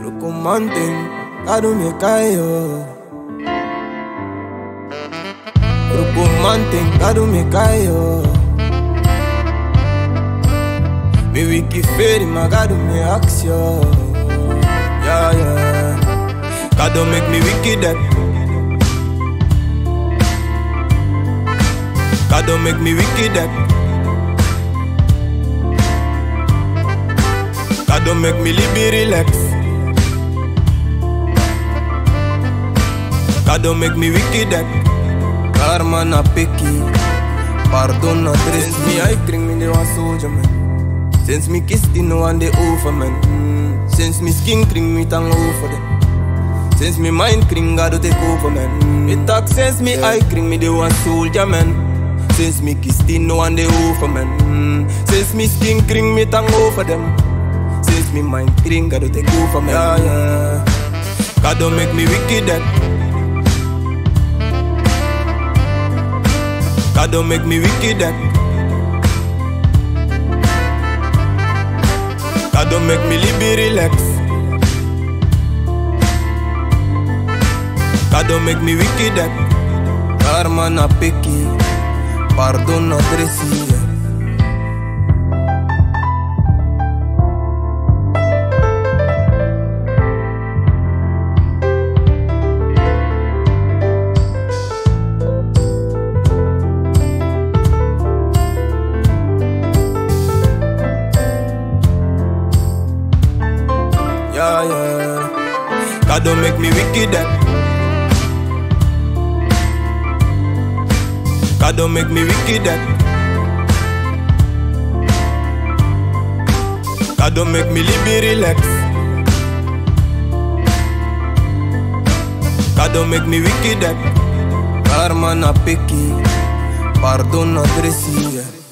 Rukumanting, kado me kayo. Rukumanting, kado me kayo. Mi wiki feri, magado me aksyo. Yeah, yeah. Kado make me wiki that. Kado make me wiki that. Kado make me libi relax. Kado make me wiki that. Karma na picky, pardon na tres. Since me I kring me de was soldier man. Since me kiss the no one they over man. Since me skin kring me tang over them. Since me mind kring God take over man. Me talk since me I kring me de was soldier man. Since me kiss the no one they over man. Since me skin kring me tang over them. Since me mind kring God take over man. Yeah, yeah. God don't make me wicked that. God don't make me wicked that. God don't make me libi relax. God don't make me wicked that. Karma na picky, pardon na dresi. Yeah, yeah. God don't make me wicked that. God don't make me wicked that. God don't make me libi relax. God don't make me wicked that. Karma na picky, pardon na dresi.